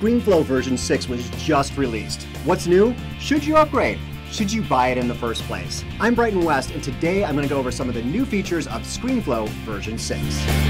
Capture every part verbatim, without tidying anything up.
ScreenFlow version six was just released. What's new? Should you upgrade? Should you buy it in the first place? I'm Brighton West, and today I'm going to go over some of the new features of ScreenFlow version six.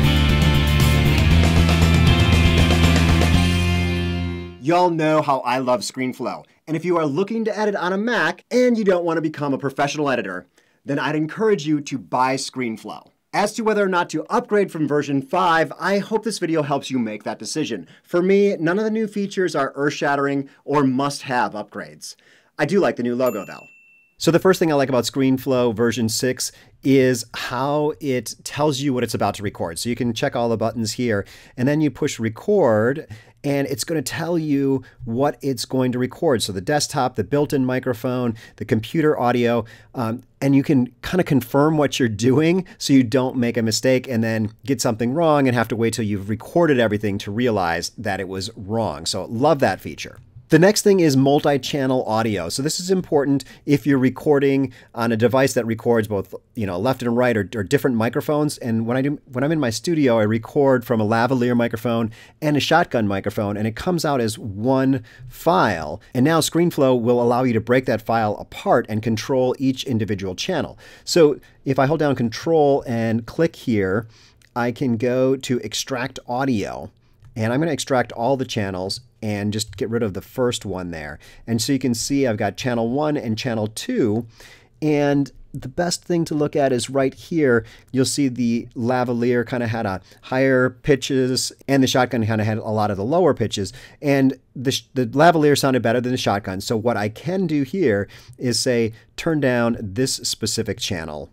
Y'all know how I love ScreenFlow, and if you are looking to edit on a Mac and you don't want to become a professional editor, then I'd encourage you to buy ScreenFlow. As to whether or not to upgrade from version five, I hope this video helps you make that decision. For me, none of the new features are earth-shattering or must-have upgrades. I do like the new logo though. So the first thing I like about ScreenFlow version six is how it tells you what it's about to record. So you can check all the buttons here, and then you push record, and it's going to tell you what it's going to record. So the desktop, the built-in microphone, the computer audio, um, and you can kind of confirm what you're doing so you don't make a mistake and then get something wrong and have to wait till you've recorded everything to realize that it was wrong. So love that feature. The next thing is multi-channel audio. So this is important if you're recording on a device that records both, you know, left and right or, or different microphones. And when I do, when I'm in my studio, I record from a lavalier microphone and a shotgun microphone, and it comes out as one file. And now ScreenFlow will allow you to break that file apart and control each individual channel. So if I hold down Control and click here, I can go to Extract Audio. And I'm going to extract all the channels and just get rid of the first one there. And so you can see I've got channel one and channel two. And the best thing to look at is right here. You'll see the lavalier kind of had a higher pitches and the shotgun kind of had a lot of the lower pitches. And the, the lavalier sounded better than the shotgun. So what I can do here is say, turn down this specific channel,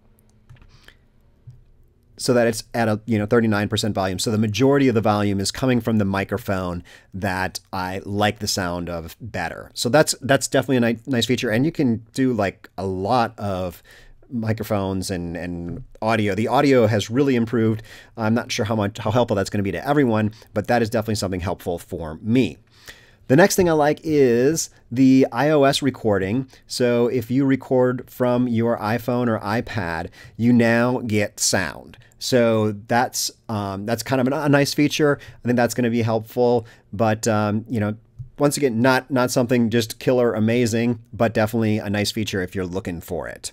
so that it's at a you know thirty-nine percent volume. So the majority of the volume is coming from the microphone that I like the sound of better. So that's that's definitely a nice, nice feature. And you can do like a lot of microphones and, and audio. The audio has really improved. I'm not sure how much how helpful that's going to be to everyone, but that is definitely something helpful for me. The next thing I like is the iOS recording. So if you record from your iPhone or iPad, you now get sound. So that's um, that's kind of a nice feature. I think that's going to be helpful. But um, you know, once again, not not something just killer amazing, but definitely a nice feature if you're looking for it.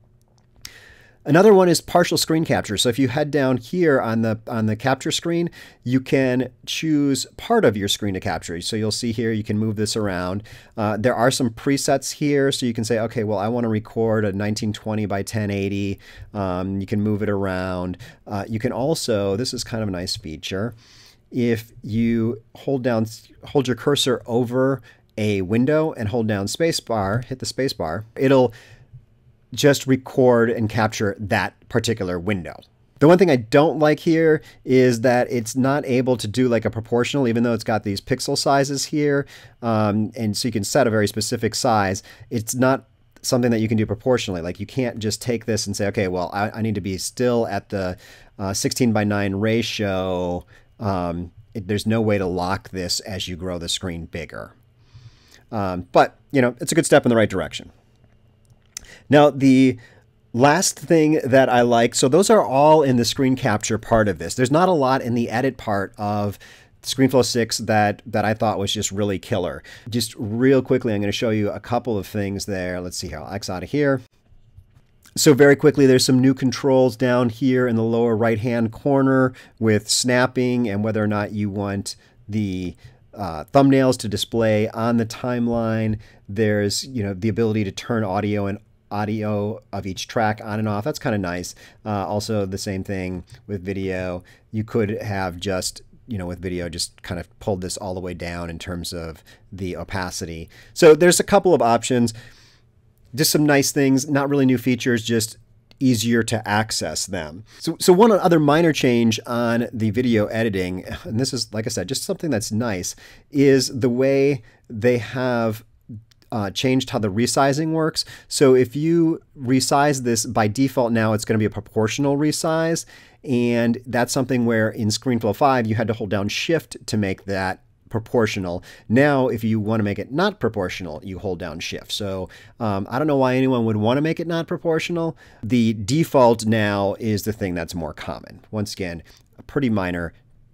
Another one is partial screen capture. So if you head down here on the on the capture screen, you can choose part of your screen to capture. So you'll see here you can move this around. Uh, there are some presets here, so you can say, okay, well, I want to record a nineteen twenty by ten eighty. Um, you can move it around. Uh, you can also, this is kind of a nice feature, if you hold down, hold your cursor over a window and hold down spacebar, hit the spacebar, it'll just record and capture that particular window. The one thing I don't like here is that it's not able to do like a proportional, even though it's got these pixel sizes here. Um, and so you can set a very specific size. It's not something that you can do proportionally. Like you can't just take this and say, okay, well, I, I need to be still at the uh, sixteen by nine ratio. Um, it, there's no way to lock this as you grow the screen bigger. Um, but, you know, it's a good step in the right direction. Now, the last thing that I like, so those are all in the screen capture part of this. There's not a lot in the edit part of ScreenFlow six that, that I thought was just really killer. Just real quickly, I'm going to show you a couple of things there. Let's see here. I'll X out of here. So very quickly, there's some new controls down here in the lower right-hand corner with snapping and whether or not you want the Uh, thumbnails to display on the timeline. There's, you know, the ability to turn audio and audio of each track on and off. That's kind of nice. Uh, also the same thing with video. You could have just, you know, with video, just kind of pulled this all the way down in terms of the opacity. So there's a couple of options, just some nice things, not really new features, just easier to access them. So, so one other minor change on the video editing, and this is, like I said, just something that's nice, is the way they have uh, changed how the resizing works. So if you resize this by default now, it's going to be a proportional resize. And that's something where in ScreenFlow five, you had to hold down Shift to make that proportional. Now, if you want to make it not proportional, you hold down Shift. So um, I don't know why anyone would want to make it not proportional. The default now is the thing that's more common. Once again, a pretty minor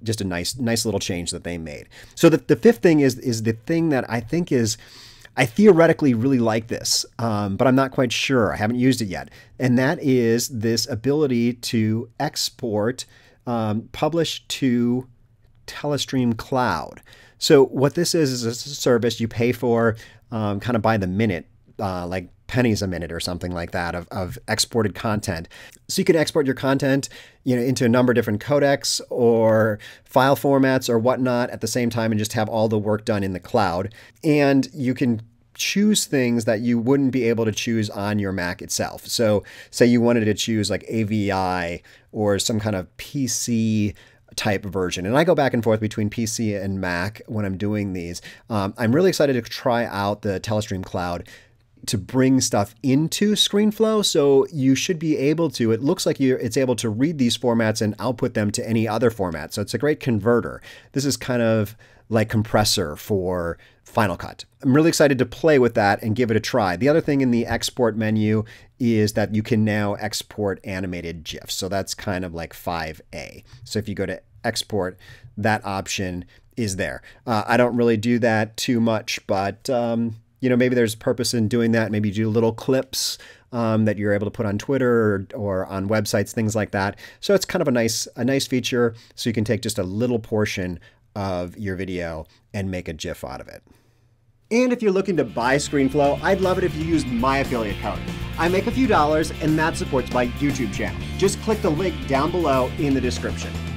just a nice, nice little change that they made. So the, the fifth thing is, is the thing that I think is, I theoretically really like this, um, but I'm not quite sure. I haven't used it yet. And that is this ability to export, um, publish to Telestream Cloud. So what this is, is a service you pay for um, kind of by the minute, uh, like pennies a minute or something like that of, of exported content. So you can export your content, you know, into a number of different codecs or file formats or whatnot at the same time and just have all the work done in the cloud. And you can choose things that you wouldn't be able to choose on your Mac itself. So say you wanted to choose like A V I or some kind of P C type version. And I go back and forth between P C and Mac when I'm doing these. Um, I'm really excited to try out the Telestream Cloud to bring stuff into ScreenFlow. So you should be able to, it looks like you're, it's able to read these formats and output them to any other format. So it's a great converter. This is kind of like compressor for Final Cut. I'm really excited to play with that and give it a try. The other thing in the export menu is that you can now export animated GIFs. So that's kind of like five A. So if you go to export, that option is there. Uh, I don't really do that too much, but um, you know, maybe there's purpose in doing that. Maybe you do little clips um, that you're able to put on Twitter or, or on websites, things like that. So it's kind of a nice, a nice feature. So you can take just a little portion of your video and make a GIF out of it. And if you're looking to buy ScreenFlow, I'd love it if you used my affiliate code. I make a few dollars and that supports my YouTube channel. Just click the link down below in the description.